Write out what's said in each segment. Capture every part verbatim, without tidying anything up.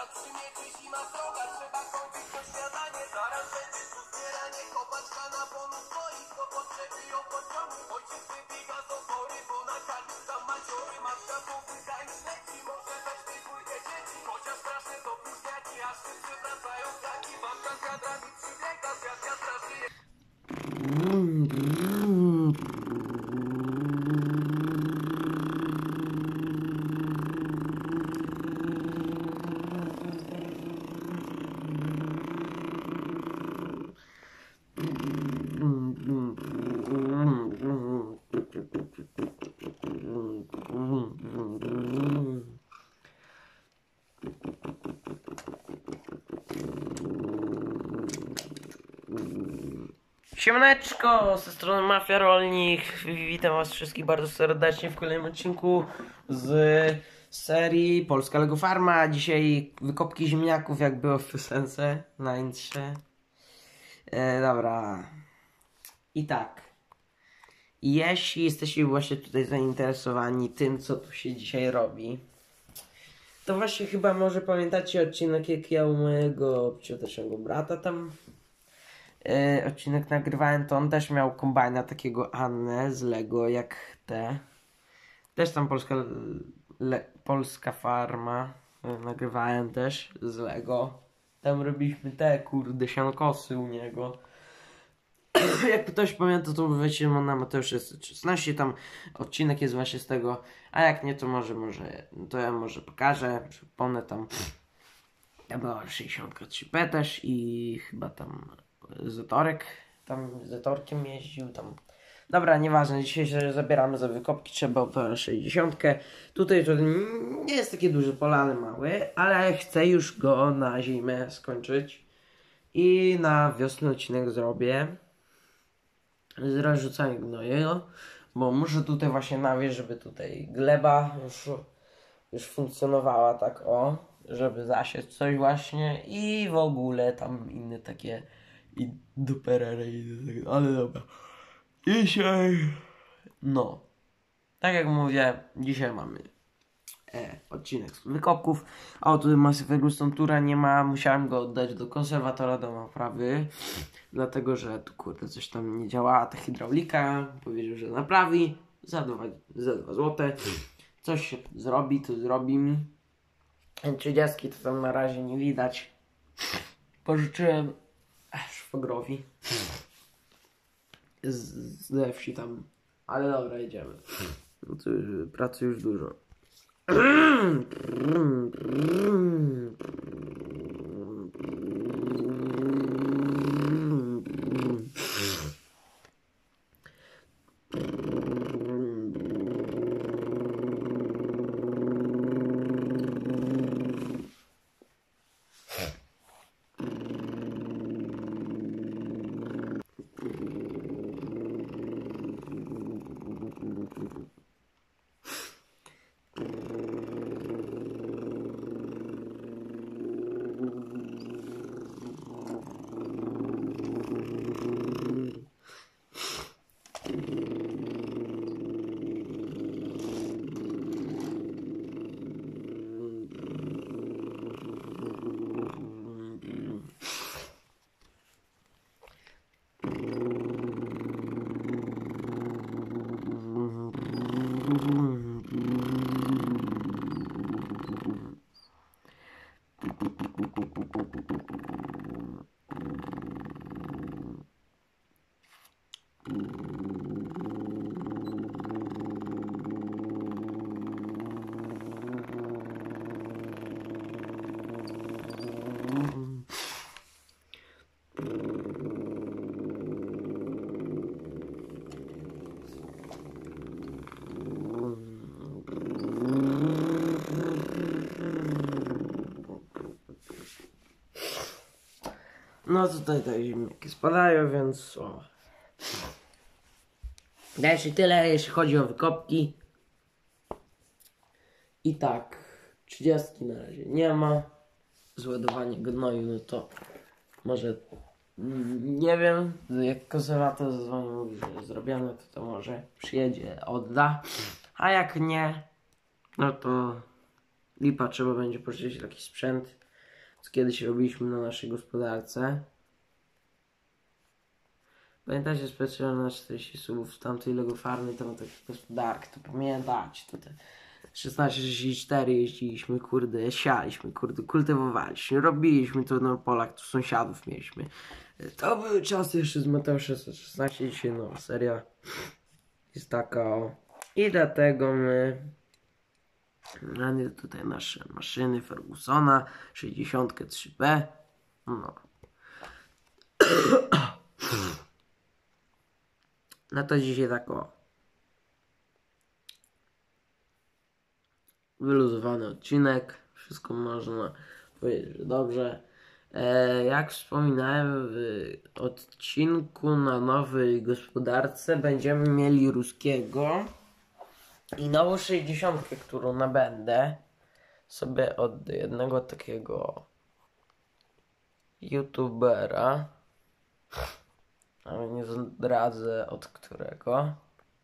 Siemaneczko, ze strony Mafia Rolnik. Witam was wszystkich bardzo serdecznie w kolejnym odcinku z serii Polska Lego Farma. Dzisiaj wykopki ziemniaków, jak było w piosence na intrze. E, dobra. I tak. Jeśli jesteście właśnie tutaj zainteresowani tym, co tu się dzisiaj robi, to właśnie chyba może pamiętacie odcinek, jak ja u mojego ciotecznego brata tam Yy, odcinek nagrywałem, to on też miał kombajna takiego Annę z Lego, jak te. Też tam polska, le, polska farma yy, nagrywałem też z Lego. Tam robiliśmy te kurde siankosy u niego. Jak ktoś pamięta, to wiecie, na Mateusz jest szesnaście, tam odcinek jest właśnie z tego. A jak nie, to może, może, to ja może pokażę. Przypomnę, tam ja była sześćdziesiąt trzy P też i chyba tam Zetorek, tam Zetorkiem jeździł tam. Dobra, nieważne, dzisiaj się zabieramy za wykopki, trzeba o sześćdziesiąt. Tutaj to nie jest takie duże pole, ale małe, ale chcę już go na zimę skończyć i na wiosnę odcinek zrobię z rozrzucaniem gnoju, bo muszę tutaj właśnie nawieść, żeby tutaj gleba już, już funkcjonowała tak o, żeby zasieć coś właśnie i w ogóle tam inne takie i duperery, ale dobra. Dzisiaj, no, tak jak mówię, dzisiaj mamy e, odcinek z wykopków. A o, tutaj Massey Ferguson Tura nie ma, musiałem go oddać do konserwatora do naprawy, dlatego że tu kurde coś tam nie działała ta hydraulika, powiedział, że naprawi za dwa, za dwa złote. Coś się zrobi, to zrobi mi. trzydziestki to tam na razie nie widać. Pożyczyłem szwagrowi z, ze wsi tam, ale dobra, jedziemy. No to już, pracy już dużo. No tutaj te ziemniaki spadają, więc o. Jeszcze tyle, jeśli chodzi o wykopki. I tak, trzydziestki na razie nie ma. Zładowanie gnoju, no to może, nie wiem, jak konserwator zadzwonił, mówi, że jest zrobione, to to może przyjedzie, odda. A jak nie, no to lipa, trzeba będzie pożyczyć taki sprzęt. co kiedyś robiliśmy na naszej gospodarce. Pamiętacie specjalnie na czterdzieści subów z tamtej Lego Farmy, to taki gospodarki, to pamiętacie, to te szesnaście sześćdziesiąt cztery jeździliśmy, kurde, sialiśmy, kurde, kultywowaliśmy, robiliśmy to na polach, tu sąsiadów mieliśmy. To były czasy jeszcze z Mateuszem szesnaście, dzisiaj nowa seria jest taka, o. I dlatego my mamy tutaj nasze maszyny Fergusona sześćdziesiąt trzy B. No. No to dzisiaj tak o. Wyluzowany odcinek. Wszystko można powiedzieć, że dobrze. E, jak wspominałem w odcinku na nowej gospodarce będziemy mieli ruskiego i nową sześćdziesiątkę, którą nabędę sobie od jednego takiego youtubera, ale nie zdradzę od którego.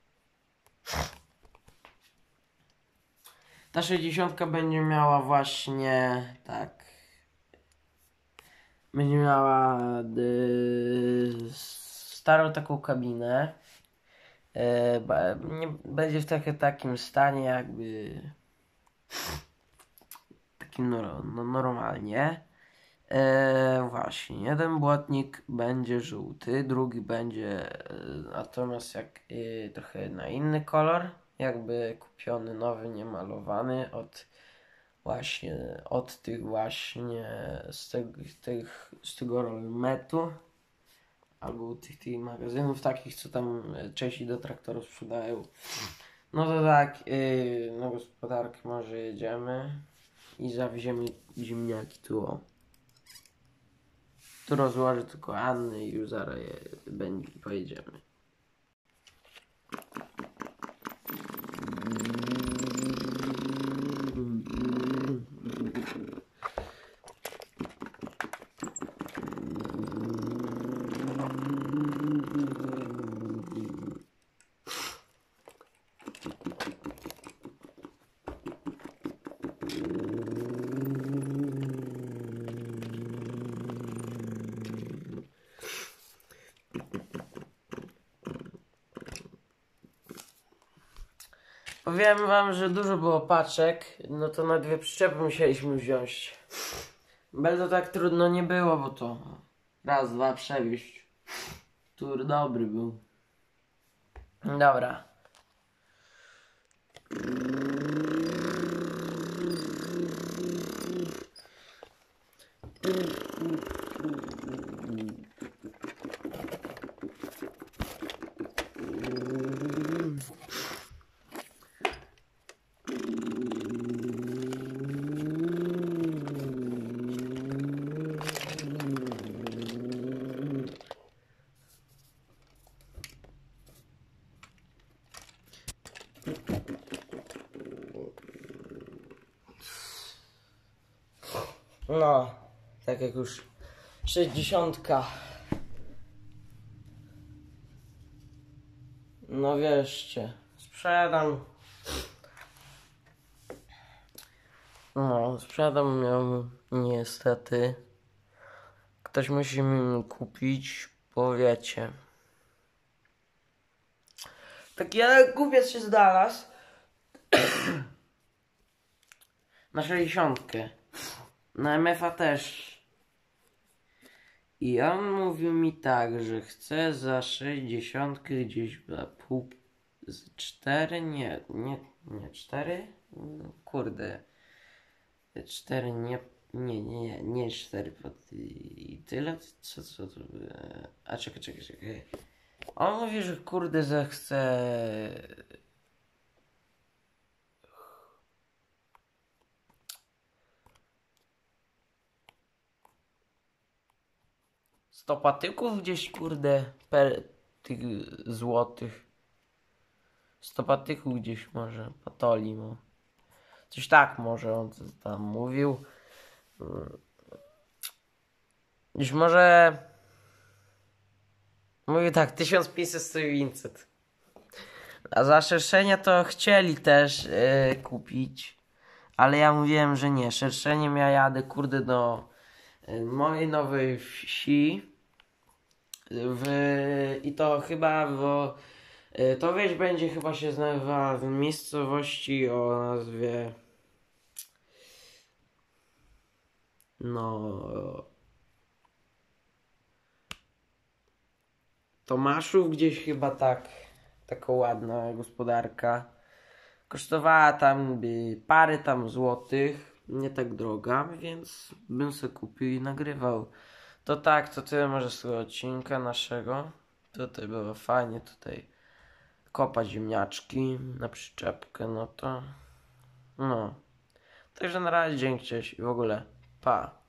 Ta sześćdziesiątka będzie miała właśnie tak. Będzie miała y, starą taką kabinę. Y, nie, będzie w takie, takim stanie jakby takim no, no, normalnie. E, właśnie, jeden błotnik będzie żółty, drugi będzie e, natomiast jak e, trochę na inny kolor, jakby kupiony nowy, niemalowany od właśnie, od tych właśnie z, te, tych, z tego rolmetu albo tych, tych magazynów takich, co tam części do traktorów sprzedają. No to tak, e, na gospodarkę może jedziemy i zawieziemy ziemniaki tu o. Tu rozłożę tylko Anny i już zaraz je będzie, pojedziemy. Powiem wam, że dużo było paczek, no to na dwie przyczepy musieliśmy wziąć. Bardzo tak trudno nie było, bo to raz, dwa przewieźć. Tur dobry był. Dobra. No, tak jak już sześćdziesiątka. No wierzcie, sprzedam. No, sprzedam ją niestety. Ktoś musi mi kupić, bo wiecie. Taki jeden kupiec się znalazł na sześćdziesiątkę. Na M F A też. I on mówił mi tak, że chce za sześćdziesiątkę gdzieś za pół... z cztery? Nie, nie, nie, cztery? Kurde. cztery nie, nie, nie, nie cztery i tyle? Co, co to? A czekaj, czekaj, czekaj. On mówi, że kurde, że chce... sto patyków gdzieś, kurde, per tych złotych. sto patyków gdzieś może, patoli, no. Coś tak może on tam mówił. Gdzieś może... Mówię tak, tysiąc pięćset to pięćset. A za szerszenia to chcieli też yy, kupić. Ale ja mówiłem, że nie. Szerszeniem ja jadę, kurde, do y, mojej nowej wsi. W, I to chyba, bo y, to wieś będzie chyba się znajdowała w miejscowości o nazwie no Tomaszów, gdzieś chyba tak, taka ładna gospodarka. Kosztowała tam by parę tam złotych, nie tak droga, więc bym sobie kupił i nagrywał. To tak, to tyle może z tego odcinka naszego. Tutaj było fajnie, tutaj kopać ziemniaczki na przyczepkę, no to no. Także na razie, dzięki, cześć i w ogóle pa.